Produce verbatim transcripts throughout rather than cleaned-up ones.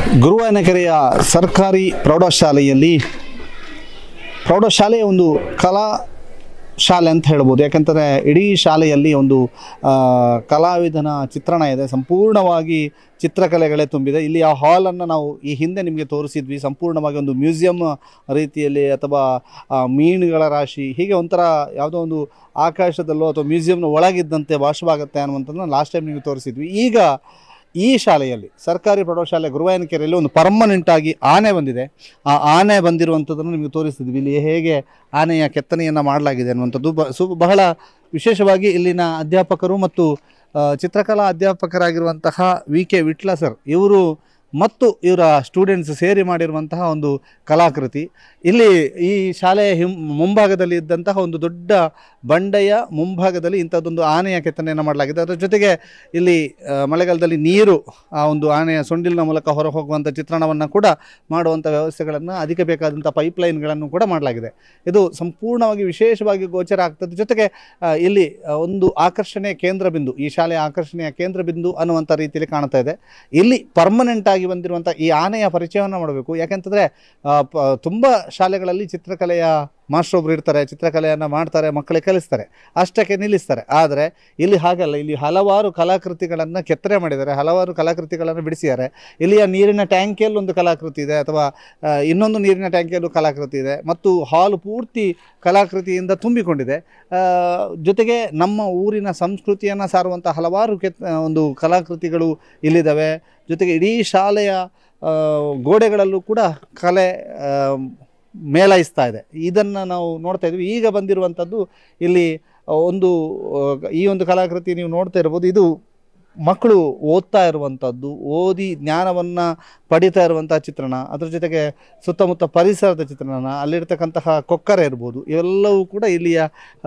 ಗುರುವಾಯನಕೆರೆಯ ಸರ್ಕಾರಿ ಪ್ರೌಢಶಾಲೆಯಲ್ಲಿ ಪ್ರೌಢಶಾಲೆಯ ಒಂದು ಕಲಾ ಶಾಲೆ ಅಂತ ಹೇಳ್ಬೋದು. ಯಾಕಂದರೆ ಇಡೀ ಶಾಲೆಯಲ್ಲಿ ಒಂದು ಕಲಾವಿದನ ಚಿತ್ರಣ ಇದೆ, ಸಂಪೂರ್ಣವಾಗಿ ಚಿತ್ರಕಲೆಗಳೇ ತುಂಬಿದೆ. ಇಲ್ಲಿ ಆ ಹಾಲನ್ನು ನಾವು ಈ ಹಿಂದೆ ನಿಮಗೆ ತೋರಿಸಿದ್ವಿ, ಸಂಪೂರ್ಣವಾಗಿ ಒಂದು ಮ್ಯೂಸಿಯಂ ರೀತಿಯಲ್ಲಿ ಅಥವಾ ಮೀನುಗಳ ರಾಶಿ ಹೀಗೆ ಒಂಥರ ಯಾವುದೋ ಒಂದು ಆಕಾಶದಲ್ಲೋ ಅಥವಾ ಮ್ಯೂಸಿಯಂನ ಒಳಗಿದ್ದಂತೆ ಭಾಸವಾಗುತ್ತೆ ಅನ್ನುವಂಥದ್ದನ್ನು ಲಾಸ್ಟ್ ಟೈಮ್ ನಿಮಗೆ ತೋರಿಸಿದ್ವಿ. ಈಗ ಈ ಶಾಲೆಯಲ್ಲಿ ಸರ್ಕಾರಿ ಪ್ರೌಢಶಾಲೆ ಗುರುವಾಯನಕೆರೆಯಲ್ಲಿ ಒಂದು ಪರ್ಮನೆಂಟಾಗಿ ಆನೆ ಬಂದಿದೆ. ಆ ಆನೆ ಬಂದಿರುವಂಥದ್ದನ್ನು ನಿಮಗೆ ತೋರಿಸ್ತಿದ್ವಿ. ಇಲ್ಲಿ ಹೇಗೆ ಆನೆಯ ಕೆತ್ತನೆಯನ್ನು ಮಾಡಲಾಗಿದೆ ಅನ್ನುವಂಥದ್ದು ಬ ಸು ಬಹಳ ವಿಶೇಷವಾಗಿ ಇಲ್ಲಿನ ಅಧ್ಯಾಪಕರು ಮತ್ತು ಚಿತ್ರಕಲಾ ಅಧ್ಯಾಪಕರಾಗಿರುವಂತಹ ವಿ ಕೆ ವಿಟ್ಲ ಸರ್ ಇವರು ಮತ್ತು ಇವರ ಸ್ಟೂಡೆಂಟ್ಸ್ ಸೇರಿ ಮಾಡಿರುವಂತಹ ಒಂದು ಕಲಾಕೃತಿ. ಇಲ್ಲಿ ಈ ಶಾಲೆಯ ಹಿಂ ಮುಂಭಾಗದಲ್ಲಿ ಇದ್ದಂತಹ ಒಂದು ದೊಡ್ಡ ಬಂಡೆಯ ಮುಂಭಾಗದಲ್ಲಿ ಇಂಥದ್ದೊಂದು ಆನೆಯ ಕೆತ್ತನೆಯನ್ನು ಮಾಡಲಾಗಿದೆ. ಅದರ ಜೊತೆಗೆ ಇಲ್ಲಿ ಮಳೆಗಾಲದಲ್ಲಿ ನೀರು ಆ ಒಂದು ಆನೆಯ ಸೊಂಡಿಲಿನ ಮೂಲಕ ಹೊರ ಹೋಗುವಂಥ ಚಿತ್ರಣವನ್ನು ಕೂಡ ಮಾಡುವಂಥ ವ್ಯವಸ್ಥೆಗಳನ್ನು, ಅದಕ್ಕೆ ಬೇಕಾದಂಥ ಪೈಪ್ಲೈನ್ಗಳನ್ನು ಕೂಡ ಮಾಡಲಾಗಿದೆ. ಇದು ಸಂಪೂರ್ಣವಾಗಿ ವಿಶೇಷವಾಗಿ ಗೋಚರ ಆಗ್ತದೆ. ಜೊತೆಗೆ ಇಲ್ಲಿ ಒಂದು ಆಕರ್ಷಣೆಯ ಕೇಂದ್ರ ಬಿಂದು, ಈ ಶಾಲೆಯ ಆಕರ್ಷಣೆಯ ಕೇಂದ್ರ ಬಿಂದು ಅನ್ನುವಂಥ ರೀತಿಯಲ್ಲಿ ಕಾಣ್ತಾ ಇದೆ. ಇಲ್ಲಿ ಪರ್ಮನೆಂಟ್ ಆಗಿ ಬಂದಿರುವಂಥ ಈ ಆನೆಯ ಪರಿಚಯವನ್ನು ಮಾಡಬೇಕು. ಯಾಕೆಂತಂದರೆ ತುಂಬ ಶಾಲೆಗಳಲ್ಲಿ ಚಿತ್ರಕಲೆಯ ಮಾಸ್ಟರ್ ಒಬ್ರು ಇರ್ತಾರೆ, ಚಿತ್ರಕಲೆಯನ್ನು ಮಾಡ್ತಾರೆ, ಮಕ್ಕಳಿಗೆ ಕಲಿಸ್ತಾರೆ, ಅಷ್ಟಕ್ಕೆ ನಿಲ್ಲಿಸ್ತಾರೆ. ಆದರೆ ಇಲ್ಲಿ ಹಾಗಲ್ಲ, ಇಲ್ಲಿ ಹಲವಾರು ಕಲಾಕೃತಿಗಳನ್ನು ಕೆತ್ತನೆ ಮಾಡಿದ್ದಾರೆ, ಹಲವಾರು ಕಲಾಕೃತಿಗಳನ್ನು ಬಿಡಿಸಿದ್ದಾರೆ. ಇಲ್ಲಿಯ ನೀರಿನ ಟ್ಯಾಂಕಿಯಲ್ಲಿ ಒಂದು ಕಲಾಕೃತಿ ಇದೆ, ಅಥವಾ ಇನ್ನೊಂದು ನೀರಿನ ಟ್ಯಾಂಕಿಯಲ್ಲೂ ಕಲಾಕೃತಿ ಇದೆ, ಮತ್ತು ಹಾಲು ಪೂರ್ತಿ ಕಲಾಕೃತಿಯಿಂದ ತುಂಬಿಕೊಂಡಿದೆ. ಜೊತೆಗೆ ನಮ್ಮ ಊರಿನ ಸಂಸ್ಕೃತಿಯನ್ನು ಸಾರುವಂಥ ಹಲವಾರು ಕೆತ್ ಒಂದು ಕಲಾಕೃತಿಗಳು ಇಲ್ಲಿದ್ದಾವೆ. ಜೊತೆಗೆ ಇಡೀ ಶಾಲೆಯ ಗೋಡೆಗಳಲ್ಲೂ ಕೂಡ ಕಲೆ ಮೇಳೈಸ್ತಾ ಇದೆ. ಇದನ್ನು ನಾವು ನೋಡ್ತಾ ಇದ್ವಿ. ಈಗ ಬಂದಿರುವಂಥದ್ದು ಇಲ್ಲಿ ಒಂದು ಈ ಒಂದು ಕಲಾಕೃತಿ ನೀವು ನೋಡ್ತಾ ಇರ್ಬೋದು. ಇದು ಮಕ್ಕಳು ಓದ್ತಾ ಇರುವಂಥದ್ದು, ಓದಿ ಜ್ಞಾನವನ್ನು ಪಡಿತಾ ಇರುವಂಥ ಚಿತ್ರಣ, ಅದರ ಜೊತೆಗೆ ಸುತ್ತಮುತ್ತ ಪರಿಸರದ ಚಿತ್ರಣ, ಅಲ್ಲಿರ್ತಕ್ಕಂತಹ ಕೊಕ್ಕರೆ ಇರ್ಬೋದು, ಇವೆಲ್ಲವೂ ಕೂಡ ಇಲ್ಲಿಯ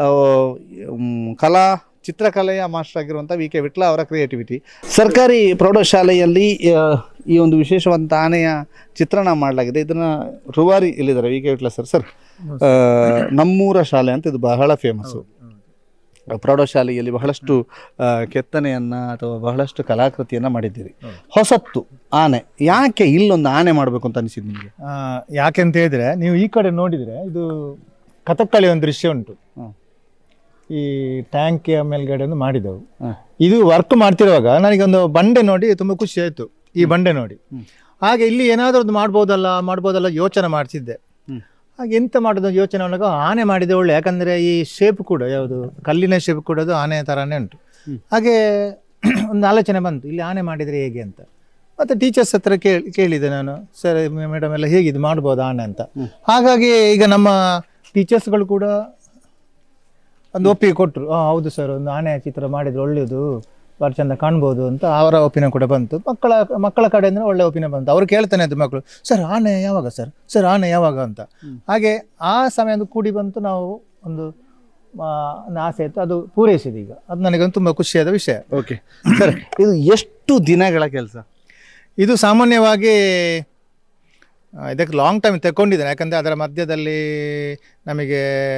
ಕಲಾ ಚಿತ್ರಕಲೆಯ ಮಾಸ್ಟರ್ ಆಗಿರುವಂಥ ವಿ ಕೆ ವಿಟ್ಲ ಅವರ ಕ್ರಿಯೇಟಿವಿಟಿ. ಸರ್ಕಾರಿ ಪ್ರೌಢಶಾಲೆಯಲ್ಲಿ ಈ ಒಂದು ವಿಶೇಷವಂತ ಆನೆಯ ಚಿತ್ರಣ ಮಾಡಲಾಗಿದೆ. ಇದನ್ನು ರೂವಾರಿ ಇಲ್ಲಿದ್ದಾರೆ V K Vitla sir. Sir, ನಮ್ಮೂರ ಶಾಲೆ ಅಂತ ಇದು ಬಹಳ ಫೇಮಸ್ಸು. ಪ್ರೌಢಶಾಲೆಯಲ್ಲಿ ಬಹಳಷ್ಟು ಕೆತ್ತನೆಯನ್ನು ಅಥವಾ ಬಹಳಷ್ಟು ಕಲಾಕೃತಿಯನ್ನು ಮಾಡಿದ್ದೀರಿ. ಹೊಸತ್ತು ಆನೆ, ಯಾಕೆ ಇಲ್ಲೊಂದು ಆನೆ ಮಾಡಬೇಕು ಅಂತ ಅನಿಸಿದ್ದು ನಿಮಗೆ? ಯಾಕೆ ಅಂತ ಹೇಳಿದ್ರೆ, ನೀವು ಈ ಕಡೆ ನೋಡಿದರೆ ಇದು ಕಥಕ್ಕಳಿ ಒಂದು ದೃಶ್ಯ ಉಂಟು. ಈ ಟ್ಯಾಂಕಿಯ ಮೇಲ್ಗಡೆ ಒಂದು ಮಾಡಿದೆವು. ಇದು ವರ್ಕ್ ಮಾಡ್ತಿರುವಾಗ ನನಗೊಂದು ಬಂಡೆ ನೋಡಿ ತುಂಬ ಖುಷಿ ಆಯಿತು, ಈ ಬಂಡೆ ನೋಡಿ. ಹಾಗೆ ಇಲ್ಲಿ ಏನಾದರೂ ಒಂದು ಮಾಡ್ಬೋದಲ್ಲ ಮಾಡ್ಬೋದಲ್ಲ ಯೋಚನೆ ಮಾಡ್ತಿದ್ದೆ. ಹಾಗೆ ಎಂತ ಮಾಡೋದು ಯೋಚನೆ ಒಳಗೆ ಆನೆ ಮಾಡಿದೆ ಒಳ್ಳೆ, ಯಾಕಂದರೆ ಈ ಶೇಪ್ ಕೂಡ ಯಾವುದು ಕಲ್ಲಿನ ಶೇಪ್ ಕೂಡ ಅದು ಆನೆ ಥರನೇ ಉಂಟು. ಹಾಗೆ ಒಂದು ಆಲೋಚನೆ ಬಂತು, ಇಲ್ಲಿ ಆನೆ ಮಾಡಿದರೆ ಹೇಗೆ ಅಂತ. ಮತ್ತು ಟೀಚರ್ಸ್ ಹತ್ರ ಕೇಳಿ ಕೇಳಿದೆ ನಾನು, ಸರ್ ಮೇಡಮ್ ಎಲ್ಲ ಹೇಗಿದು ಮಾಡ್ಬೋದು ಆನೆ ಅಂತ. ಹಾಗಾಗಿ ಈಗ ನಮ್ಮ ಟೀಚರ್ಸ್ಗಳು ಕೂಡ ಒಂದು ಒಪ್ಪಿಗೆ ಕೊಟ್ಟರು. ಹಾಂ ಹೌದು ಸರ್, ಒಂದು ಆನೆ ಚಿತ್ರ ಮಾಡಿದರೆ ಒಳ್ಳೆಯದು, ಭಾಳ ಚೆಂದ ಕಾಣ್ಬೋದು ಅಂತ ಅವರ ಒಪಿನಿಯನ್ ಕೂಡ ಬಂತು. ಮಕ್ಕಳ ಮಕ್ಕಳ ಕಡೆಯಿಂದ ಒಳ್ಳೆ ಒಪಿನಿಯನ್ ಬಂತು. ಅವ್ರು ಕೇಳ್ತಾನೆ ಇದ್ದು ಮಕ್ಕಳು, ಸರ್ ಆನೆ ಯಾವಾಗ ಸರ್, ಸರ್ ಆನೆ ಯಾವಾಗ ಅಂತ. ಹಾಗೆ ಆ ಸಮಯ ಒಂದು ಕೂಡಿ ಬಂತು, ನಾವು ಒಂದು ಒಂದು ಆಸೆ ಇತ್ತು, ಅದು ಪೂರೈಸಿದೆ ಈಗ. ಅದು ನನಗೊಂದು ತುಂಬ ಖುಷಿಯಾದ ವಿಷಯ. ಓಕೆ ಸರ್, ಇದು ಎಷ್ಟು ದಿನಗಳ ಕೆಲಸ? ಇದು ಸಾಮಾನ್ಯವಾಗಿ ಇದಕ್ಕೆ ಲಾಂಗ್ ಟೈಮ್ ತಗೊಂಡಿದ್ದೇನೆ. ಯಾಕಂದರೆ ಅದರ ಮಧ್ಯದಲ್ಲಿ ನಮಗೆ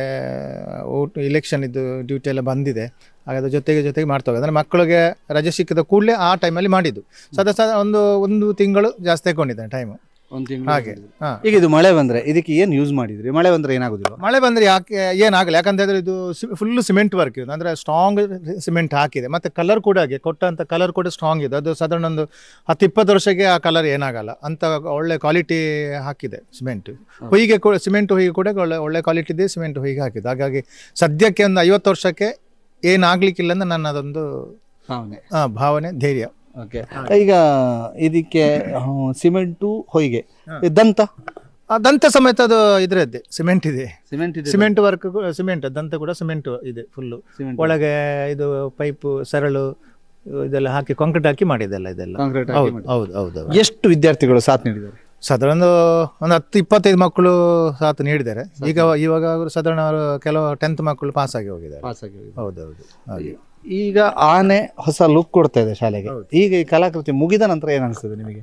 ಓಟ್ ಇಲೆಕ್ಷನ್ ಇದ್ದು ಡ್ಯೂಟಿ ಎಲ್ಲ ಬಂದಿದೆ. ಹಾಗೆ ಅದ್ರ ಜೊತೆಗೆ ಜೊತೆಗೆ ಮಾಡ್ತಾ ಹೋಗೋದು. ಅಂದರೆ ಮಕ್ಕಳಿಗೆ ರಜೆ ಸಿಕ್ಕಿದ ಕೂಡಲೇ ಆ ಟೈಮಲ್ಲಿ ಮಾಡಿದ್ದು. ಸದಾ ಸದಾ ಒಂದು ಒಂದು ತಿಂಗಳು ಜಾಸ್ತಿ ತಗೊಂಡಿದ್ದೇನೆ ಟೈಮು. ಒಂದು ತಿಂಗಳು ಹಾಗೆ. ಹಾಂ, ಈಗ ಇದು ಮಳೆ ಬಂದರೆ ಇದಕ್ಕೆ ಏನು ಯೂಸ್ ಮಾಡಿದ್ರಿ? ಮಳೆ ಬಂದರೆ ಏನಾಗೋದಿಲ್ಲ? ಮಳೆ ಬಂದರೆ ಯಾಕೆ ಏನಾಗಲ್ಲ, ಯಾಕಂತಂದರೆ ಇದು ಫುಲ್ಲು ಸಿಮೆಂಟ್ ವರ್ಕ್ ಇದೆ. ಅಂದರೆ ಸ್ಟ್ರಾಂಗ್ ಸಿಮೆಂಟ್ ಹಾಕಿದೆ, ಮತ್ತು ಕಲರ್ ಕೂಡ ಹಾಗೆ ಕೊಟ್ಟಂಥ ಕಲರ್ ಕೂಡ ಸ್ಟ್ರಾಂಗ್ ಇದೆ. ಅದು ಸಾಧಾರಣ ಒಂದು ಹತ್ತು ಇಪ್ಪತ್ತು ವರ್ಷಕ್ಕೆ ಆ ಕಲರ್ ಏನಾಗಲ್ಲ ಅಂತ ಒಳ್ಳೆ ಕ್ವಾಲಿಟಿ ಹಾಕಿದೆ ಸಿಮೆಂಟ್. ಹೊಯ್ಗೆ ಕೂಡ ಸಿಮೆಂಟ್ ಹೊಯ್ಗೆ ಕೂಡ ಒಳ್ಳೆ ಒಳ್ಳೆ ಕ್ವಾಲಿಟಿ ಇದೆ, ಸಿಮೆಂಟ್ ಹೊಯ್ಗೆ ಹಾಕಿದೆ. ಹಾಗಾಗಿ ಸದ್ಯಕ್ಕೆ ಒಂದು ಐವತ್ತು ವರ್ಷಕ್ಕೆ ಏನಾಗಲಿಕ್ಕಿಲ್ಲ ಅಂತ ನನ್ನ ಅದೊಂದು ಭಾವನೆ ಭಾವನೆ ಧೈರ್ಯ. ಓಕೆ, ಈಗ ಇದಕ್ಕೆ ಸಿಮೆಂಟು ಹೊಯ್ಗೆ ದಂತ ದಂತ ಸಮೇತ ಅದು ಇದ್ರದ್ದೇ ಸಿಮೆಂಟ್ ಇದೆ. ಸಿಮೆಂಟ್ ಇದೆ, ಸಿಮೆಂಟ್ ವರ್ಕ್ ಸಿಮೆಂಟ್, ದಂತ ಕೂಡ ಸಿಮೆಂಟ್ ಇದೆ ಫುಲ್ಲು. ಒಳಗೆ ಇದು ಪೈಪು ಸರಳು ಇದೆಲ್ಲ ಹಾಕಿ ಕಾಂಕ್ರೀಟ್ ಹಾಕಿ ಮಾಡಿದೆಲ್ಲ ಇದೆಲ್ಲ. ಹೌದು ಹೌದು ಹೌದು. ಎಷ್ಟು ವಿದ್ಯಾರ್ಥಿಗಳು ಸಾಥ್ ನೀಡಿದ್ದಾರೆ? ಸಾಧಾರಣ ಒಂದು ಒಂದು ಹತ್ತು ಇಪ್ಪತ್ತೈದು ಮಕ್ಕಳು ಸಾಥ್ ನೀಡಿದ್ದಾರೆ. ಈಗ ಇವಾಗ ಅವರು ಸಾಧಾರಣ ಅವರು ಕೆಲವು ಟೆಂತ್ ಮಕ್ಕಳು ಪಾಸ್ ಆಗಿ ಹೋಗಿದ್ದಾರೆ. ಪಾಸ್ ಆಗಿ ಹೌದೌದು. ಹಾಗೆ ಈಗ ಆನೆ ಹೊಸ ಲುಕ್ ಕೊಡ್ತಾ ಇದೆ ಶಾಲೆಗೆ. ಈಗ ಈ ಕಲಾಕೃತಿ ಮುಗಿದ ನಂತರ ಏನು ಅನಿಸ್ತದೆ ನಿಮಗೆ?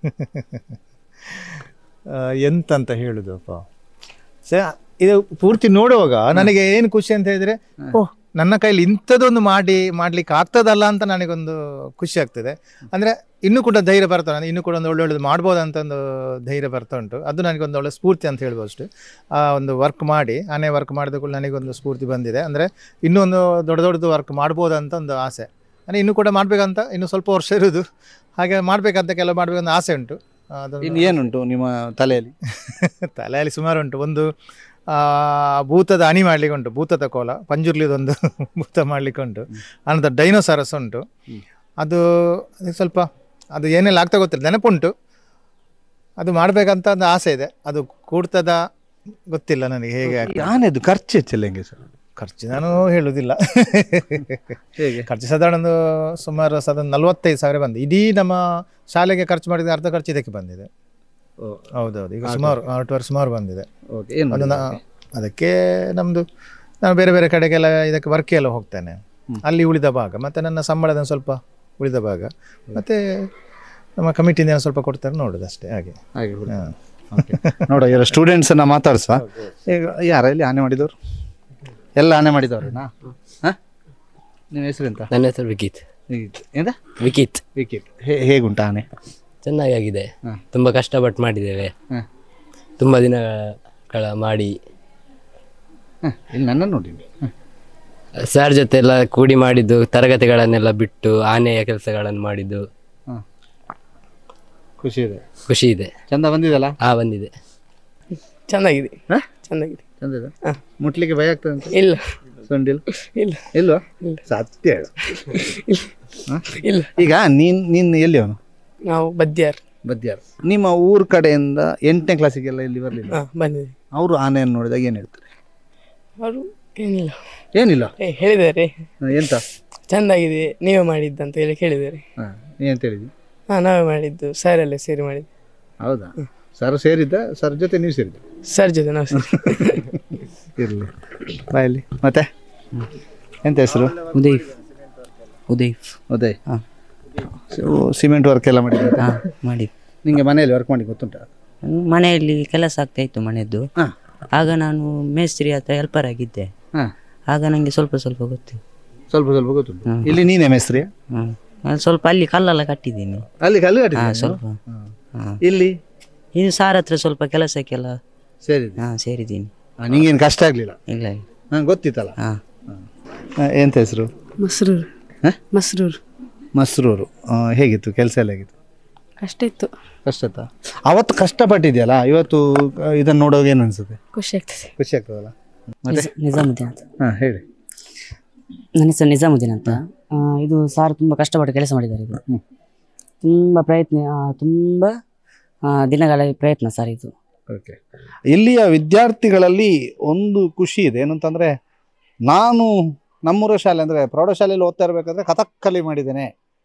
ಎಂತಂತ ಹೇಳುದಪ್ಪ, ಸ ಇದು ಪೂರ್ತಿ ನೋಡುವಾಗ ನನಗೆ ಏನು ಖುಷಿ ಅಂತ ಹೇಳಿದ್ರೆ, ಓಹ್ ನನ್ನ ಕೈಲಿ ಇಂಥದ್ದೊಂದು ಮಾಡಿ ಮಾಡ್ಲಿಕ್ಕೆ ಆಗ್ತದಲ್ಲ ಅಂತ ನನಗೊಂದು ಖುಷಿ ಆಗ್ತದೆ. ಅಂದರೆ ಇನ್ನೂ ಕೂಡ ಧೈರ್ಯ ಬರ್ತಾ ಉಂಟು, ಇನ್ನೂ ಕೂಡ ಒಂದು ಒಳ್ಳೆ ಒಳ್ಳೆದು ಮಾಡ್ಬೋದು ಅಂತ ಒಂದು ಧೈರ್ಯ ಬರ್ತಾ ಉಂಟು. ಅದು ನನಗೊಂದು ಒಳ್ಳೆ ಸ್ಫೂರ್ತಿ ಅಂತ ಹೇಳ್ಬೋದು ಅಷ್ಟು. ಆ ಒಂದು ವರ್ಕ್ ಮಾಡಿ ಆನೆ ವರ್ಕ್ ಮಾಡಿದ ಕೂಡ ನನಗೊಂದು ಸ್ಫೂರ್ತಿ ಬಂದಿದೆ. ಅಂದರೆ ಇನ್ನೂ ಒಂದು ದೊಡ್ಡ ದೊಡ್ಡದು ವರ್ಕ್ ಮಾಡ್ಬೋದು ಅಂತ ಒಂದು ಆಸೆ. ಅಂದರೆ ಇನ್ನೂ ಕೂಡ ಮಾಡಬೇಕಂತ ಇನ್ನೂ ಸ್ವಲ್ಪ ವರ್ಷ ಇರೋದು, ಹಾಗೆ ಮಾಡಬೇಕಂತ ಕೆಲವು ಮಾಡಬೇಕಂತ ಆಸೆ ಉಂಟು. ಇನ್ನು ಏನುಂಟು ನಿಮ್ಮ ತಲೆಯಲ್ಲಿ? ತಲೆಯಲ್ಲಿ ಸುಮಾರು ಉಂಟು. ಒಂದು ಭೂತದ ಅಣಿ ಮಾಡಲಿಕ್ಕೆ ಉಂಟು, ಭೂತದ ಕೋಲ ಪಂಜುರ್ಲಿದೊಂದು ಭೂತ ಮಾಡಲಿಕ್ಕೆ ಉಂಟು. ಆನಂತರ ಡೈನೋಸಾರಸ್ ಉಂಟು. ಅದು ಸ್ವಲ್ಪ ಅದು ಏನೆಲ್ಲ ಆಗ್ತಾ ಗೊತ್ತಿಲ್ಲ, ನೆನಪುಂಟು. ಅದು ಮಾಡಬೇಕಂತ ಒಂದು ಆಸೆ ಇದೆ. ಅದು ಕೂಡ್ತದ ಗೊತ್ತಿಲ್ಲ ನನಗೆ ಹೇಗೆ. ಆನೆದು ಖರ್ಚು ಹೆಚ್ಚಿಲ್ಲ ಹೆಂಗೆ ಸರ್? ಖರ್ಚು ನಾನು ಹೇಳುವುದಿಲ್ಲ. ಖರ್ಚು ಸಾಧಾರಣ ಒಂದು ಸುಮಾರು ಸಾಧಾರಣ ನಲ್ವತ್ತೈದು ಸಾವಿರ ಬಂದಿದೆ. ಇಡೀ ನಮ್ಮ ಶಾಲೆಗೆ ಖರ್ಚು ಮಾಡಿದ ಅರ್ಧ ಖರ್ಚು ಇದಕ್ಕೆ ಬಂದಿದೆ. ಹೌದೌದು, ಈಗ ಸುಮಾರು ಆರ್ಟ್ ವರ್ಕ್ ಸುಮಾರು ಬಂದಿದೆ. ಅದು ಅದಕ್ಕೆ ನಮ್ಮದು ನಾನು ಬೇರೆ ಬೇರೆ ಕಡೆಗೆಲ್ಲ ಇದಕ್ಕೆ ವರ್ಕ್ ಎಲ್ಲ ಹೋಗ್ತೇನೆ, ಅಲ್ಲಿ ಉಳಿದ ಭಾಗ, ಮತ್ತು ನನ್ನ ಸಂಬಳದ ಸ್ವಲ್ಪ ಉಳಿದ ಭಾಗ, ಮತ್ತು ನಮ್ಮ ಕಮಿಟಿಯಿಂದ ಸ್ವಲ್ಪ ಕೊಡ್ತಾರೆ ನೋಡೋದು ಅಷ್ಟೇ. ಹಾಗೆ ಹಾಗೆ ನೋಡ ಇವರ ಸ್ಟೂಡೆಂಟ್ಸನ್ನು ಮಾತಾಡ್ಸ. ಈಗ ಯಾರ ಇಲ್ಲಿ ಆನೆ ಮಾಡಿದವರು? ಎಲ್ಲ ಆನೆ ಮಾಡಿದವ್ರೇನಾ? ಹಾಂ, ನಿಮ್ಮ ಹೆಸರು ಎಂತ? ನನ್ನ ಹೆಸರು ವಿಕಿತ್. ಎಂತ? ವಿಕಿತ್. ವಿಕಿತ್. ಹೇಗುಂಟ ಆನೆ? ಚೆನ್ನಾಗಿದೆ, ತುಂಬ ಕಷ್ಟಪಟ್ಟು ಮಾಡಿದ್ದೇವೆ, ತುಂಬ ದಿನಗಳ ಮಾಡಿ. ಇಲ್ಲಿ ನನ್ನ ನೋಡಿ ಸರ್ ಜೊತೆ ಎಲ್ಲ ಕೂಡಿ ಮಾಡಿದ್ದು, ತರಗತಿಗಳನ್ನೆಲ್ಲ ಬಿಟ್ಟು ಆನೆಯ ಕೆಲಸಗಳನ್ನು ಮಾಡಿದ್ದು. ಖುಷಿ ಇದೆ, ಖುಷಿ ಇದೆ. ಚಂದ ಬಂದಿದೆಲ್ಲ? ಹಾ, ಬಂದಿದೆ, ಚೆನ್ನಾಗಿದೆ. ಚೆನ್ನಾಗಿದೆ, ಚಂದಿದೆ. ಮುಟ್ಲಿಕ್ಕೆ ಭಯ ಆಗ್ತದೆ ಅಂತ? ಇಲ್ಲ. ಸೊಂಡಿಲ್? ಇಲ್ಲ. ಇಲ್ವಾ? ಸತ್ಯ ಹೇಳು. ಇಲ್ಲ. ಈಗ ನೀನ್ ನೀನ್ ಎಲ್ಲಿ ಅವನು? ನಾವು ಬದ್ಯಾರ್. ಬದ್ಯಾರ್. ನಿಮ್ಮ ಊರ್ ಕಡೆಯಿಂದ ಎಂಟನೇ ಕ್ಲಾಸಿಗೆಲ್ಲ ಇಲ್ಲಿ ಬರಲಿಲ್ಲ? ಬಂದಿದೆ. ಅವರು ಆನೆಯನ್ನು ನೋಡಿದಾಗ ಏನು ಹೇಳ್ತಾರೆ? ಅವರು ಏನಿಲ್ಲ ಏನಿಲ್ಲ ಹೇಳಿದ್ದಾರೆ. ಎಂತ? ಚೆಂದಾಗಿದೆ, ನೀವೇ ಮಾಡಿದ್ದು ಅಂತ ಹೇಳಿ ಕೇಳಿದ್ದಾರೆ. ಹಾಂ, ನೀ ಎಂತ ಹೇಳಿದ್ವಿ? ಹಾಂ, ನಾವೇ ಮಾಡಿದ್ದು, ಸರ್ ಎಲ್ಲ ಸೇರಿ ಮಾಡಿದ್ದು. ಹೌದಾ? ಸರ್ ಸೇರಿದ್ದ? ಸರ್ ಜೊತೆ ನೀವು ಸೇರಿದ್ದ? ಸರ್ ಜೊತೆ ನಾವು ಸೇರಿ. ಇರಲಿ, ಬಾಯಲ್ಲಿ. ಮತ್ತೆ ಎಂತ ಹೆಸರು? ಉದಯ್. ಉದಯ್. ಉದಯ್. ಹಾಂ, ಸಿಮೆಂಟ್ ವರ್ಕ್ ಎಲ್ಲ ಮಾಡಿದ್ದೆ? ಹಾಂ, ಮಾಡಿ. ನಿಮಗೆ ಮನೆಯಲ್ಲಿ ವರ್ಕ್ ಮಾಡಿ ಗೊತ್ತುಂಟ? ಮನೆಯಲ್ಲಿ ಕೆಲಸ ಆಗ್ತಾ ಇತ್ತು ಮನೆಯದ್ದು. ಹಾಂ, ಆಗ ನಾನು ಮೇಸ್ತ್ರಿ ಹತ್ರ ಹೆಲ್ಪರ್ ಆಗಿದ್ದೆ. ಹಾಂ, ಆಗ ನನಗೆ ಸ್ವಲ್ಪ ಸ್ವಲ್ಪ ಗೊತ್ತು. ಸ್ವಲ್ಪ ಸ್ವಲ್ಪ ಗೊತ್ತುಂಟು. ಇಲ್ಲಿ ನೀನೇ ಮೇಸ್ತ್ರಿ? ಹ್ಞೂ, ನಾನು ಸ್ವಲ್ಪ ಅಲ್ಲಿ ಕಲ್ಲೆಲ್ಲ ಕಟ್ಟಿದ್ದೀನಿ. ಅಲ್ಲಿ ಕಲ್ಲು ಕಟ್ಟಿ? ಹಾಂ, ಸ್ವಲ್ಪ. ಹಾಂ. ಇಲ್ಲಿ ಇನ್ನು ಸಾರ್ ಹತ್ರ ಸ್ವಲ್ಪ ಕೆಲಸಕ್ಕೆಲ್ಲ ಸೇರಿ? ಹಾಂ, ಸೇರಿದ್ದೀನಿ. ನಿಂಗೇನು ಕಷ್ಟ ಆಗಲಿಲ್ಲ? ಇಲ್ಲ. ಹಾಂ, ಗೊತ್ತಿತ್ತಲ್ಲ. ಹಾಂ. ಎಂತ ಹೆಸರು? ಮಸ್ರೂರು. ಮಸ್ರೂರು. ಮಸ್ರೂರು. ಹೇಗಿತ್ತು ಕೆಲಸ ಎಲ್ಲ? ಹೇಗಿತ್ತು? ಕಷ್ಟ ಇತ್ತು. ಕಷ್ಟತ್ತಾ? ಅವತ್ತು ಕಷ್ಟಪಟ್ಟಿದೆಯಲ್ಲ, ಇವತ್ತು ಇದನ್ನು ನೋಡೋಕೆ ಏನು ಅನ್ಸುತ್ತೆ? ಖುಷಿ ಆಗ್ತದೆ. ಖುಷಿ ಆಗ್ತದಲ್ಲ? ಮತ್ತೆ ನಿಜಾಮುದ್ದೀನ್ ಅಂತ. ಹಾಂ, ಹೇಳಿ. ನನ್ನ ಹೆಸರು ನಿಜಾಮುದ್ದೀನ್ ಅಂತ. ಇದು ಸಾರ್ ತುಂಬ ಕಷ್ಟಪಟ್ಟು ಕೆಲಸ ಮಾಡಿದ್ದಾರೆ. ಇದು ತುಂಬ ಪ್ರಯತ್ನ, ತುಂಬ ದಿನಗಳ ಪ್ರಯತ್ನ ಸರ್ ಇದು. ಓಕೆ. ಇಲ್ಲಿಯ ವಿದ್ಯಾರ್ಥಿಗಳಲ್ಲಿ ಒಂದು ಖುಷಿ ಇದೆ, ಏನಂತಂದರೆ, ನಾನು ನಮ್ಮೂರ ಶಾಲೆ ಅಂದರೆ ಪ್ರೌಢಶಾಲೆಯಲ್ಲಿ ಓದ್ತಾ ಇರಬೇಕಾದ್ರೆ ಕಥಕ್ಕಲಿ ಮಾಡಿದ್ದೇನೆ,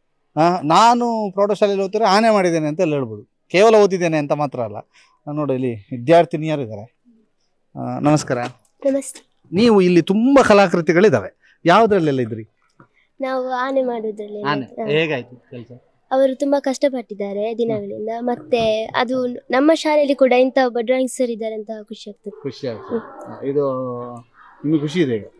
ನಾನು ಪ್ರೌಢಶಾಲೆಯಲ್ಲಿ ಓದ್ತಾರೆ ಆನೆ ಮಾಡಿದ್ದೇನೆ ಅಂತ ಎಲ್ಲ ಹೇಳ್ಬೋದು. ಕೇವಲ ಓದಿದ್ದೇನೆ ಅಂತ ಮಾತ್ರ ಅಲ್ಲ. ನಾನು ನೋಡಿ ಇಲ್ಲಿ ವಿದ್ಯಾರ್ಥಿನಿಯರಿದ್ದಾರೆ. ನಮಸ್ಕಾರ. ನಮಸ್ತೆ. ನೀವು ಇಲ್ಲಿ ತುಂಬ ಕಲಾಕೃತಿಗಳಿದ್ದಾವೆ, ಯಾವುದ್ರಲ್ಲೆಲ್ಲ ಇದ್ರಿ? ನಾವು ಆನೆ ಮಾಡುವುದ್ರಲ್ಲಿ. ಹೇಗಾಯ್ತು ಕೆಲಸ? ಅವರು ತುಂಬಾ ಕಷ್ಟಪಟ್ಟಿದ್ದಾರೆ ದಿನಗಳಿಂದ. ಮತ್ತೆ ಅದು ನಮ್ಮ ಶಾಲೆಯಲ್ಲಿ ಕೂಡ ಇಂಥ ಒಬ್ಬ ಡ್ರಾಯಿಂಗ್ ಸರ್ ಇದ್ದಾರೆ ಅಂತ ಖುಷಿ ಆಗ್ತದೆ. ಖುಷಿ ಆಗ್ತದೆ. ಇದು ನಿಮಗೆ ಖುಷಿ ಇದೆ ಈಗ?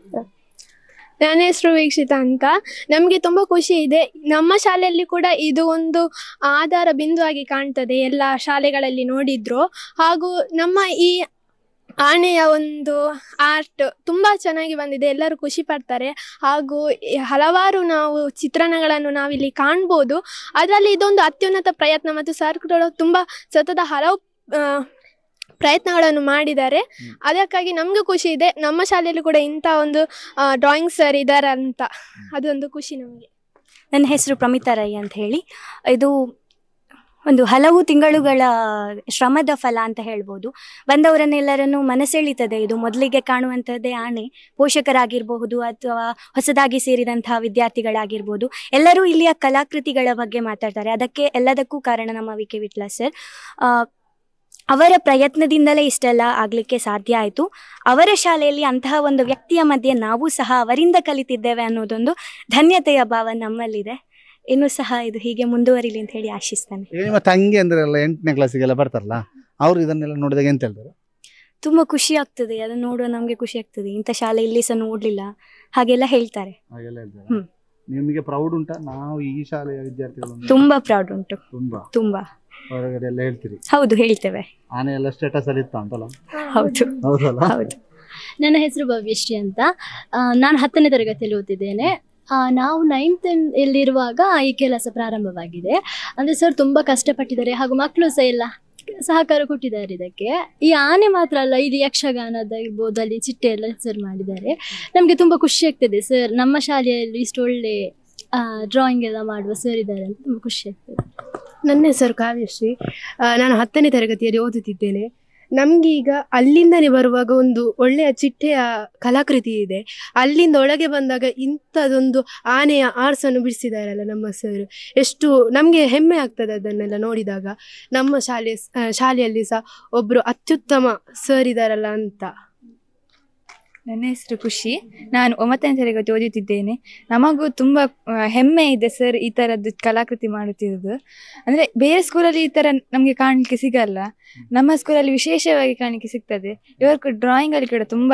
ನನ್ನ ಹೆಸರು ವೀಕ್ಷಿತ ಅಂತ. ನಮಗೆ ತುಂಬ ಖುಷಿ ಇದೆ. ನಮ್ಮ ಶಾಲೆಯಲ್ಲಿ ಕೂಡ ಇದು ಒಂದು ಆಧಾರ ಬಿಂದು ಆಗಿ ಕಾಣ್ತದೆ, ಎಲ್ಲ ಶಾಲೆಗಳಲ್ಲಿ ನೋಡಿದ್ರು. ಹಾಗೂ ನಮ್ಮ ಈ ಆನೆಯ ಒಂದು ಆರ್ಟ್ ತುಂಬ ಚೆನ್ನಾಗಿ ಬಂದಿದೆ, ಎಲ್ಲರೂ ಖುಷಿ ಪಡ್ತಾರೆ. ಹಾಗೂ ಹಲವಾರು ನಾವು ಚಿತ್ರಣಗಳನ್ನು ನಾವಿಲ್ಲಿ ಕಾಣ್ಬೋದು. ಅದರಲ್ಲಿ ಇದೊಂದು ಅತ್ಯುನ್ನತ ಪ್ರಯತ್ನ, ಮತ್ತು ಸರ್ಗಳು ತುಂಬ ಸತತ ಹಲವು ಪ್ರಯತ್ನಗಳನ್ನು ಮಾಡಿದ್ದಾರೆ. ಅದಕ್ಕಾಗಿ ನಮಗೂ ಖುಷಿ ಇದೆ, ನಮ್ಮ ಶಾಲೆಯಲ್ಲಿ ಕೂಡ ಇಂಥ ಒಂದು ಡ್ರಾಯಿಂಗ್ ಸರ್ ಇದ್ದಾರೆ ಅಂತ, ಅದೊಂದು ಖುಷಿ ನಮಗೆ. ನನ್ನ ಹೆಸರು ಪ್ರಮಿತಾ ರೈ ಅಂತ ಹೇಳಿ. ಇದು ಒಂದು ಹಲವು ತಿಂಗಳುಗಳ ಶ್ರಮದ ಫಲ ಅಂತ ಹೇಳ್ಬೋದು. ಬಂದವರನ್ನೆಲ್ಲರನ್ನು ಮನಸೆಳೀತದೆ. ಇದು ಮೊದಲಿಗೆ ಕಾಣುವಂಥದ್ದೇ ಆನೆ. ಪೋಷಕರಾಗಿರಬಹುದು ಅಥವಾ ಹೊಸದಾಗಿ ಸೇರಿದಂತಹ ವಿದ್ಯಾರ್ಥಿಗಳಾಗಿರ್ಬೋದು, ಎಲ್ಲರೂ ಇಲ್ಲಿಯ ಕಲಾಕೃತಿಗಳ ಬಗ್ಗೆ ಮಾತಾಡ್ತಾರೆ. ಅದಕ್ಕೆ ಎಲ್ಲದಕ್ಕೂ ಕಾರಣ ನಮ್ಮ ವಿ ಕೆ ವಿಟ್ಲ ಸರ್. ಅವರ ಪ್ರಯತ್ನದಿಂದಲೇ ಇಷ್ಟೆಲ್ಲ ಆಗಲಿಕ್ಕೆ ಸಾಧ್ಯ ಆಯಿತು. ಅವರ ಶಾಲೆಯಲ್ಲಿ ಅಂತಹ ಒಂದು ವ್ಯಕ್ತಿಯ ಮಧ್ಯೆ ನಾವು ಸಹ ಅವರಿಂದ ಕಲಿತಿದ್ದೇವೆ ಅನ್ನೋದೊಂದು ಧನ್ಯತೆಯ ಭಾವ ನಮ್ಮಲ್ಲಿದೆ. ಇನ್ನೂ ಸಹ ಇದು ಹೀಗೆ ಮುಂದುವರಿಲಿ ಅಂತ ಹೇಳಿ ಆಶಿಸ್ತಾನೆ. ನಿಮ್ಮ ತಂಗಿ ಅಂದ್ರೆ ಎಲ್ಲ ಎಂಟನೇ ಕ್ಲಾಸಿಗೆಲ್ಲ ಬರ್ತಾರಲ್ಲ, ಅವರು ಇದನ್ನೆಲ್ಲ ನೋಡಿದಾಗ ಎಂತ ಹೇಳ್ತಾರೆ? ತುಂಬ ಖುಷಿ ಆಗ್ತದೆ ಅದನ್ನು ನೋಡುವ, ನಮಗೆ ಖುಷಿ ಆಗ್ತದೆ. ಇಂಥ ಶಾಲೆ ಇಲ್ಲಿ ಸಹ ನೋಡಲಿಲ್ಲ ಹಾಗೆಲ್ಲ ಹೇಳ್ತಾರೆ. ಹಾಗೆಲ್ಲ ಹೇಳ್ತಾರೆ. ಹ್ಮ್. ನಿಮಗೆ ಪ್ರೌಡ್ ಉಂಟಾ ನಾವು ಈ ಶಾಲೆಯ ವಿದ್ಯಾರ್ಥಿಗಳು? ತುಂಬಾ ಪ್ರೌಡ್ ಉಂಟು. ತುಂಬಾ ತುಂಬಾ ಹೊರಗಡೆ ಎಲ್ಲ ಹೇಳ್ತೀರಿ? ಹೌದು, ಹೇಳ್ತೇವೆ. ಆನೆ ಎಲ್ಲ ಸ್ಟೇಟಸ್ ಅಲ್ಲಿ ಇತ್ತ ಅಂತಲ್ಲ? ಹೌದು ಹೌದಲ್ಲ? ಹೌದು. ನನ್ನ ಹೆಸರು ಭವ್ಯಶ್ರೀ ಅಂತ. ಆ, ನಾನು ಹತ್ತನೇ ತರಗತಿಯಲ್ಲಿ ಓದಿದ್ದೇನೆ. ಆ, ನಾವು ನೈನ್ತ್ ಎಲ್ಲಿರುವಾಗ ಈ ಕೆಲಸ ಪ್ರಾರಂಭವಾಗಿದೆ. ಅಂದರೆ ಸರ್ ತುಂಬ ಕಷ್ಟಪಟ್ಟಿದ್ದಾರೆ ಹಾಗೂ ಮಕ್ಕಳು ಸಹ ಎಲ್ಲ ಸಹಕಾರ ಕೊಟ್ಟಿದ್ದಾರೆ ಇದಕ್ಕೆ. ಈ ಆನೆ ಮಾತ್ರ ಅಲ್ಲ, ಇಲ್ಲಿ ಯಕ್ಷಗಾನದ ಇರ್ಬೋದು, ಅಲ್ಲಿ ಚಿಟ್ಟೆ ಎಲ್ಲ ಸರ್ ಮಾಡಿದ್ದಾರೆ. ನಮಗೆ ತುಂಬ ಖುಷಿ ಆಗ್ತದೆ ಸರ್ ನಮ್ಮ ಶಾಲೆಯಲ್ಲಿ ಇಷ್ಟು ಒಳ್ಳೆ ಡ್ರಾಯಿಂಗ್ ಎಲ್ಲ ಮಾಡುವ ಸರ್ ಇದ್ದಾರೆ ಅಂತ ತುಂಬ ಖುಷಿ ಆಗ್ತದೆ. ನನ್ನ ಹೆಸರು ಕಾವ್ಯಶ್ರೀ. ಆ, ನಾನು ಹತ್ತನೇ ತರಗತಿಯಲ್ಲಿ ಓದುತ್ತಿದ್ದೇನೆ. ನಮಗೆ ಈಗ ಅಲ್ಲಿಂದನೇ ಬರುವಾಗ ಒಂದು ಒಳ್ಳೆಯ ಚಿಟ್ಟೆಯ ಕಲಾಕೃತಿ ಇದೆ. ಅಲ್ಲಿಂದ ಒಳಗೆ ಬಂದಾಗ ಇಂಥದ್ದೊಂದು ಆನೆಯ ಆರ್ಸನ್ನು ಬಿಡಿಸಿದಾರಲ್ಲ ನಮ್ಮ ಸರ್, ಎಷ್ಟು ನಮಗೆ ಹೆಮ್ಮೆ ಆಗ್ತದೆ ಅದನ್ನೆಲ್ಲ ನೋಡಿದಾಗ. ನಮ್ಮ ಶಾಲೆ ಶಾಲೆಯಲ್ಲಿ ಸಹ ಒಬ್ಬರು ಅತ್ಯುತ್ತಮ ಸರ್ ಇದ್ದಾರಲ್ಲ ಅಂತ. ನನ್ನ ಹೆಸರು ಖುಷಿ. ನಾನು ಒಂಬತ್ತನೇ ತರಗತಿ ಓದುತ್ತಿದ್ದೇನೆ. ನಮಗೂ ತುಂಬ ಹೆಮ್ಮೆ ಇದೆ ಸರ್ ಈ ಥರದ್ದು ಕಲಾಕೃತಿ ಮಾಡುತ್ತಿರೋದು. ಅಂದರೆ ಬೇರೆ ಸ್ಕೂಲಲ್ಲಿ ಈ ಥರ ನಮಗೆ ಕಾಣಲಿಕ್ಕೆ ಸಿಗಲ್ಲ, ನಮ್ಮ ಸ್ಕೂಲಲ್ಲಿ ವಿಶೇಷವಾಗಿ ಕಾಣಲಿಕ್ಕೆ ಸಿಗ್ತದೆ. ಇವರು ಡ್ರಾಯಿಂಗಲ್ಲಿ ಕೂಡ ತುಂಬ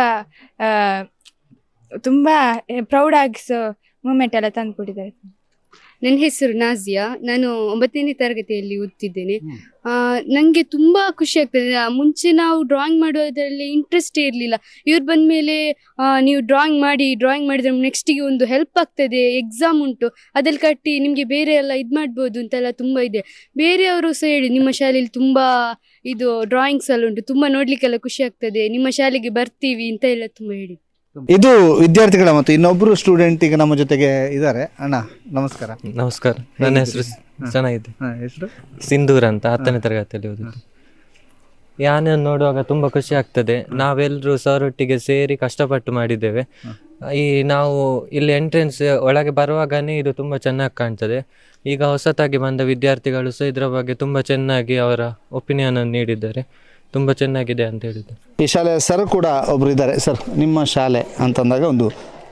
ತುಂಬ ಪ್ರೌಡ್ ಆಗಿಸೋ ಮೂಮೆಂಟ್ ಎಲ್ಲ ತಂದುಕೊಟ್ಟಿದ್ದಾರೆ. ನನ್ನ ಹೆಸರು ನಾಜಿಯಾ. ನಾನು ಒಂಬತ್ತನೇ ತರಗತಿಯಲ್ಲಿ ಓದ್ತಿದ್ದೇನೆ. ನನಗೆ ತುಂಬ ಖುಷಿ ಆಗ್ತದೆ. ಮುಂಚೆ ನಾವು ಡ್ರಾಯಿಂಗ್ ಮಾಡೋದ್ರಲ್ಲಿ ಇಂಟ್ರೆಸ್ಟೇ ಇರಲಿಲ್ಲ. ಇವ್ರು ಬಂದ ಮೇಲೆ ನೀವು ಡ್ರಾಯಿಂಗ್ ಮಾಡಿ ಡ್ರಾಯಿಂಗ್ ಮಾಡಿದರೆ ನೆಕ್ಸ್ಟಿಗೆ ಒಂದು ಹೆಲ್ಪ್ ಆಗ್ತದೆ, ಎಕ್ಸಾಮ್ ಉಂಟು ಅದಲ್ಲಿ ಕಟ್ಟಿ ನಿಮಗೆ ಬೇರೆ ಎಲ್ಲ ಇದು ಮಾಡ್ಬೋದು ಅಂತೆಲ್ಲ ತುಂಬ ಇದೆ. ಬೇರೆಯವರು ಸಹ ಹೇಳಿ ನಿಮ್ಮ ಶಾಲೆಯಲ್ಲಿ ತುಂಬ ಇದು ಡ್ರಾಯಿಂಗ್ಸ್ ಎಲ್ಲ ಉಂಟು, ತುಂಬ ನೋಡಲಿಕ್ಕೆಲ್ಲ ಖುಷಿ ಆಗ್ತದೆ, ನಿಮ್ಮ ಶಾಲೆಗೆ ಬರ್ತೀವಿ ಅಂತ ಎಲ್ಲ ತುಂಬ ಹೇಳಿ. ಇದು ವಿದ್ಯಾರ್ಥಿಗಳ ಮತ್ತು ಇನ್ನೊಬ್ರು ಸ್ಟೂಡೆಂಟ್ ಈಗ ನಮ್ಮ ಜೊತೆಗೆ ಇದ್ದಾರೆ. ಅಣ್ಣ ನಮಸ್ಕಾರ. ನಮಸ್ಕಾರ. ನನ್ನ ಹೆಸರು ಚೆನ್ನಾಗಿದೆ. ಹೆಸರು ಸಿಂಧೂರ್ ಅಂತ, ಹತ್ತನೇ ತರಗತಿಯಲ್ಲಿ ಓದಿದ್ದು. ಈ ಆನೆಯನ್ನು ನೋಡುವಾಗ ತುಂಬ ಖುಷಿ ಆಗ್ತದೆ. ನಾವೆಲ್ಲರೂ ಸರೊಟ್ಟಿಗೆ ಸೇರಿ ಕಷ್ಟಪಟ್ಟು ಮಾಡಿದ್ದೇವೆ. ಈ ನಾವು ಇಲ್ಲಿ ಎಂಟ್ರೆನ್ಸ್ ಒಳಗೆ ಬರುವಾಗನೇ ಇದು ತುಂಬ ಚೆನ್ನಾಗಿ ಕಾಣ್ತದೆ. ಈಗ ಹೊಸತಾಗಿ ಬಂದ ವಿದ್ಯಾರ್ಥಿಗಳು ಸಹ ಇದರ ಬಗ್ಗೆ ತುಂಬ ಚೆನ್ನಾಗಿ ಅವರ ಒಪಿನಿಯನ್ ಅನ್ನು ನೀಡಿದ್ದಾರೆ. ತುಂಬ ಚೆನ್ನಾಗಿದೆ ಅಂತ ಹೇಳಿದ್ದು. ಈ ಶಾಲೆಯ ಸರ್ ಕೂಡ ಒಬ್ರು ಇದ್ದಾರೆ. ಸರ್, ನಿಮ್ಮ ಶಾಲೆ ಅಂತಂದಾಗ ಒಂದು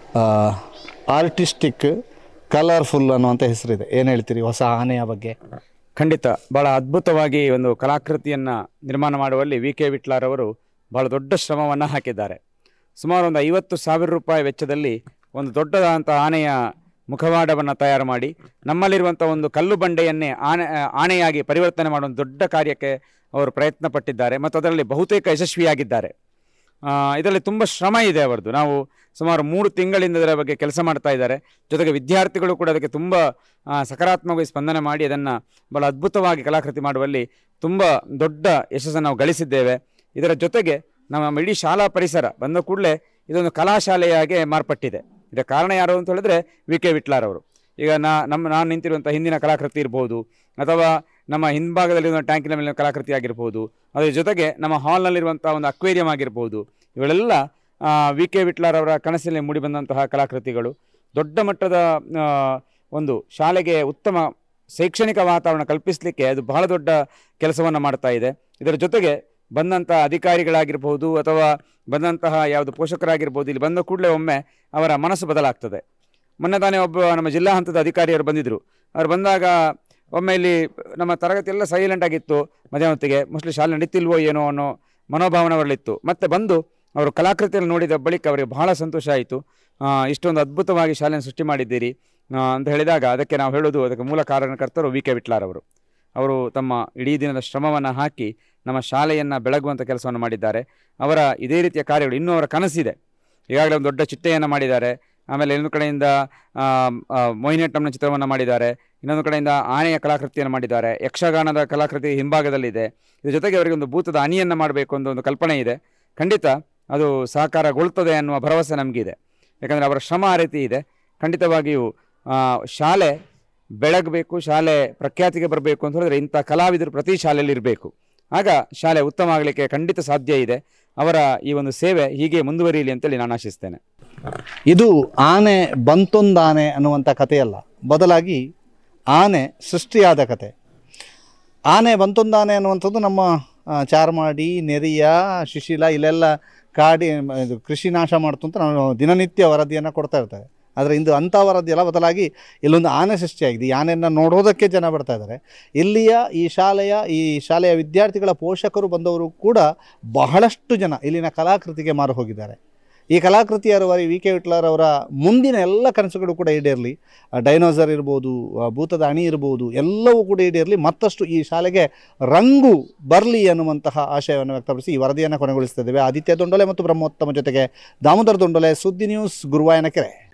ಆರ್ಟಿಸ್ಟಿಕ್ ಕಲರ್ಫುಲ್ ಅನ್ನುವಂಥ ಹೆಸರಿದೆ, ಏನು ಹೇಳ್ತೀರಿ ಹೊಸ ಆನೆಯ ಬಗ್ಗೆ? ಖಂಡಿತ ಭಾಳ ಅದ್ಭುತವಾಗಿ ಒಂದು ಕಲಾಕೃತಿಯನ್ನು ನಿರ್ಮಾಣ ಮಾಡುವಲ್ಲಿ ವಿ ಕೆ ವಿಟ್ಲಾರವರು ಭಾಳ ದೊಡ್ಡ ಶ್ರಮವನ್ನು ಹಾಕಿದ್ದಾರೆ. ಸುಮಾರು ಒಂದು ಐವತ್ತು ಸಾವಿರ ರೂಪಾಯಿ ವೆಚ್ಚದಲ್ಲಿ ಒಂದು ದೊಡ್ಡದಾದಂಥ ಆನೆಯ ಮುಖವಾಡವನ್ನು ತಯಾರು ಮಾಡಿ ನಮ್ಮಲ್ಲಿರುವಂಥ ಒಂದು ಕಲ್ಲು ಬಂಡೆಯನ್ನೇ ಆನೆ ಆನೆಯಾಗಿ ಪರಿವರ್ತನೆ ಮಾಡುವ ದೊಡ್ಡ ಕಾರ್ಯಕ್ಕೆ ಅವರು ಪ್ರಯತ್ನ ಪಟ್ಟಿದ್ದಾರೆ ಮತ್ತು ಅದರಲ್ಲಿ ಬಹುತೇಕ ಯಶಸ್ವಿಯಾಗಿದ್ದಾರೆ. ಇದರಲ್ಲಿ ತುಂಬ ಶ್ರಮ ಇದೆ ಅವರದ್ದು. ನಾವು ಸುಮಾರು ಮೂರು ತಿಂಗಳಿಂದ ಇದರ ಬಗ್ಗೆ ಕೆಲಸ ಮಾಡ್ತಾ ಇದ್ದಾರೆ. ಜೊತೆಗೆ ವಿದ್ಯಾರ್ಥಿಗಳು ಕೂಡ ಅದಕ್ಕೆ ತುಂಬ ಸಕಾರಾತ್ಮಕವಾಗಿ ಸ್ಪಂದನೆ ಮಾಡಿ ಅದನ್ನು ಭಾಳ ಅದ್ಭುತವಾಗಿ ಕಲಾಕೃತಿ ಮಾಡುವಲ್ಲಿ ತುಂಬ ದೊಡ್ಡ ಯಶಸ್ಸನ್ನು ನಾವು ಗಳಿಸಿದ್ದೇವೆ. ಇದರ ಜೊತೆಗೆ ನಮ್ಮ ಇಡೀ ಶಾಲಾ ಪರಿಸರ ಬಂದ ಕೂಡಲೇ ಇದೊಂದು ಕಲಾಶಾಲೆಯಾಗೆ ಮಾರ್ಪಟ್ಟಿದೆ. ಇದರ ಕಾರಣ ಯಾರು ಅಂತ ಹೇಳಿದ್ರೆ ವಿ ಕೆ ವಿಟ್ಲಾರವರು. ಈಗ ನಾ ನಮ್ಮ ನಾನು ನಿಂತಿರುವಂಥ ಹಿಂದಿನ ಕಲಾಕೃತಿ ಇರ್ಬೋದು, ಅಥವಾ ನಮ್ಮ ಹಿಂಭಾಗದಲ್ಲಿರುವ ಟ್ಯಾಂಕಿನ ಮೇಲಿನ ಕಲಾಕೃತಿ ಆಗಿರ್ಬೋದು, ಅದರ ಜೊತೆಗೆ ನಮ್ಮ ಹಾಲ್ನಲ್ಲಿರುವಂಥ ಒಂದು ಅಕ್ವೇರಿಯಂ ಆಗಿರ್ಬೋದು, ಇವೆಲ್ಲ ವಿ ಕೆ ವಿಟ್ಲಾರವರ ಕನಸಿನಲ್ಲಿ ಮೂಡಿಬಂದಂತಹ ಕಲಾಕೃತಿಗಳು. ದೊಡ್ಡ ಮಟ್ಟದ ಒಂದು ಶಾಲೆಗೆ ಉತ್ತಮ ಶೈಕ್ಷಣಿಕ ವಾತಾವರಣ ಕಲ್ಪಿಸಲಿಕ್ಕೆ ಅದು ಬಹಳ ದೊಡ್ಡ ಕೆಲಸವನ್ನು ಮಾಡ್ತಾ ಇದೆ. ಇದರ ಜೊತೆಗೆ ಬಂದಂಥ ಅಧಿಕಾರಿಗಳಾಗಿರ್ಬೋದು ಅಥವಾ ಬಂದಂತಹ ಯಾವುದು ಪೋಷಕರಾಗಿರ್ಬೋದು, ಇಲ್ಲಿ ಬಂದ ಕೂಡಲೇ ಒಮ್ಮೆ ಅವರ ಮನಸ್ಸು ಬದಲಾಗ್ತದೆ. ಮೊನ್ನೆ ತಾನೇ ಒಬ್ಬ ನಮ್ಮ ಜಿಲ್ಲಾ ಹಂತದ ಅಧಿಕಾರಿಯವರು ಬಂದಿದ್ದರು. ಅವ್ರು ಬಂದಾಗ ಒಮ್ಮೆ ಇಲ್ಲಿ ನಮ್ಮ ತರಗತಿ ಎಲ್ಲ ಸೈಲೆಂಟ್ ಆಗಿತ್ತು, ಮಧ್ಯಾಹ್ನ ಹೊತ್ತಿಗೆ ಮೋಸ್ಟ್ಲಿ ಶಾಲೆ ನಡೀತಿಲ್ವೋ ಏನೋ ಅನ್ನೋ ಮನೋಭಾವನೆವರಲ್ಲಿತ್ತು. ಮತ್ತೆ ಬಂದು ಅವರು ಕಲಾಕೃತಿಯಲ್ಲಿ ನೋಡಿದ ಬಳಿಕ ಅವರಿಗೆ ಬಹಳ ಸಂತೋಷ ಆಯಿತು. ಇಷ್ಟೊಂದು ಅದ್ಭುತವಾಗಿ ಶಾಲೆಯನ್ನು ಸೃಷ್ಟಿ ಮಾಡಿದ್ದೀರಿ ಅಂತ ಹೇಳಿದಾಗ ಅದಕ್ಕೆ ನಾವು ಹೇಳೋದು, ಅದಕ್ಕೆ ಮೂಲ ಕಾರಣಕರ್ತರು ವಿ ಕೆ ವಿಟ್ಲಾರವರು. ಅವರು ತಮ್ಮ ಇಡೀ ದಿನದ ಶ್ರಮವನ್ನು ಹಾಕಿ ನಮ್ಮ ಶಾಲೆಯನ್ನು ಬೆಳಗುವಂಥ ಕೆಲಸವನ್ನು ಮಾಡಿದ್ದಾರೆ. ಅವರ ಇದೇ ರೀತಿಯ ಕಾರ್ಯಗಳು ಇನ್ನೂ ಅವರ ಕನಸಿದೆ. ಈಗಾಗಲೇ ಒಂದು ದೊಡ್ಡ ಚಿಟ್ಟೆಯನ್ನು ಮಾಡಿದ್ದಾರೆ. ಆಮೇಲೆ ಇನ್ನೊಂದು ಕಡೆಯಿಂದ ಮೋಹಿನಿಯಟ್ಟಂನ ಚಿತ್ರವನ್ನು ಮಾಡಿದ್ದಾರೆ. ಇನ್ನೊಂದು ಕಡೆಯಿಂದ ಆನೆಯ ಕಲಾಕೃತಿಯನ್ನು ಮಾಡಿದ್ದಾರೆ. ಯಕ್ಷಗಾನದ ಕಲಾಕೃತಿ ಹಿಂಭಾಗದಲ್ಲಿದೆ. ಇದ್ರ ಜೊತೆಗೆ ಅವರಿಗೆ ಒಂದು ಭೂತದ ಅಣಿಯನ್ನು ಮಾಡಬೇಕು ಅನ್ನೋ ಒಂದು ಕಲ್ಪನೆ ಇದೆ. ಖಂಡಿತ ಅದು ಸಾಕಾರಗೊಳ್ತದೆ ಅನ್ನುವ ಭರವಸೆ ನಮಗಿದೆ. ಯಾಕಂದರೆ ಅವರ ಶ್ರಮ ಆ ರೀತಿ ಇದೆ. ಖಂಡಿತವಾಗಿಯೂ ಶಾಲೆ ಬೆಳಗಬೇಕು, ಶಾಲೆ ಪ್ರಖ್ಯಾತಿಗೆ ಬರಬೇಕು ಅಂತ ಹೇಳಿದ್ರೆ ಇಂಥ ಕಲಾವಿದರು ಪ್ರತಿ ಶಾಲೆಯಲ್ಲಿ ಇರಬೇಕು. ಆಗ ಶಾಲೆ ಉತ್ತಮ ಆಗಲಿಕ್ಕೆ ಖಂಡಿತ ಸಾಧ್ಯ ಇದೆ. ಅವರ ಈ ಒಂದು ಸೇವೆ ಹೀಗೆ ಮುಂದುವರಿಯಲಿ ಅಂತೇಳಿ ನಾನು ಆಶಿಸ್ತೇನೆ. ಇದು ಆನೆ ಬಂತೊಂದಾನೆ ಅನ್ನುವಂಥ ಕಥೆಯಲ್ಲ, ಬದಲಾಗಿ ಆನೆ ಸೃಷ್ಟಿಯಾದ ಕತೆ. ಆನೆ ಬಂತೊಂದಾನೆ ಅನ್ನುವಂಥದ್ದು ನಮ್ಮ ಚಾರ್ಮಾಡಿ, ನೆರಿಯ, ಶಿಶಿಲ ಇಲ್ಲೆಲ್ಲ ಕಾಡಿ ಇದು ಕೃಷಿ ನಾಶ ಮಾಡ್ತು ಅಂತ ನಾವು ದಿನನಿತ್ಯ ವರದಿಯನ್ನು ಕೊಡ್ತಾ ಇರ್ತೇವೆ. ಆದರೆ ಇಂದು ಅಂಥವರದ್ದೆಲ್ಲ ಬದಲಾಗಿ ಇಲ್ಲೊಂದು ಆನೆ ಸೃಷ್ಟಿಯಾಗಿದೆ. ಈ ಆನೆಯನ್ನು ನೋಡೋದಕ್ಕೆ ಜನ ಬರ್ತಾ ಇದ್ದಾರೆ. ಇಲ್ಲಿಯ ಈ ಶಾಲೆಯ ಈ ಶಾಲೆಯ ವಿದ್ಯಾರ್ಥಿಗಳ ಪೋಷಕರು ಬಂದವರು ಕೂಡ ಬಹಳಷ್ಟು ಜನ ಇಲ್ಲಿನ ಕಲಾಕೃತಿಗೆ ಮಾರು ಹೋಗಿದ್ದಾರೆ. ಈ ಕಲಾಕೃತಿಯರವರಿ ವಿ ಕೆ ವಿಟ್ಲರವರ ಮುಂದಿನ ಎಲ್ಲ ಕನಸುಗಳು ಕೂಡ ಈಡೇರಲಿ. ಡೈನೋಸರ್ ಇರ್ಬೋದು, ಭೂತದ ಅಣಿ ಇರ್ಬೋದು, ಎಲ್ಲವೂ ಕೂಡ ಈಡೇರಲಿ, ಮತ್ತಷ್ಟು ಈ ಶಾಲೆಗೆ ರಂಗು ಬರಲಿ ಅನ್ನುವಂತಹ ಆಶಯವನ್ನು ವ್ಯಕ್ತಪಡಿಸಿ ಈ ವರದಿಯನ್ನು ಕೊನೆಗೊಳಿಸ್ತಿದ್ದೇವೆ. ಆದಿತ್ಯ ದೊಂಡೊಲೆ ಮತ್ತು ಬ್ರಹ್ಮೋತ್ತಮ ಜೊತೆಗೆ ದಾಮೋದರ ದೊಂಡೊಲೆ, ಸುದ್ದಿ ನ್ಯೂಸ್, ಗುರುವಾಯನಕೆರೆ.